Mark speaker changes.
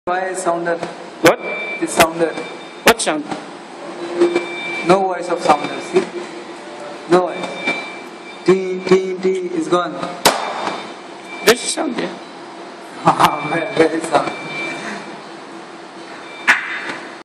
Speaker 1: Why sounder?
Speaker 2: What?
Speaker 1: This sounder.
Speaker 2: What sound?
Speaker 1: No voice of sounder. See? No voice. T is gone.
Speaker 2: There's a sound there.
Speaker 1: Where is sound?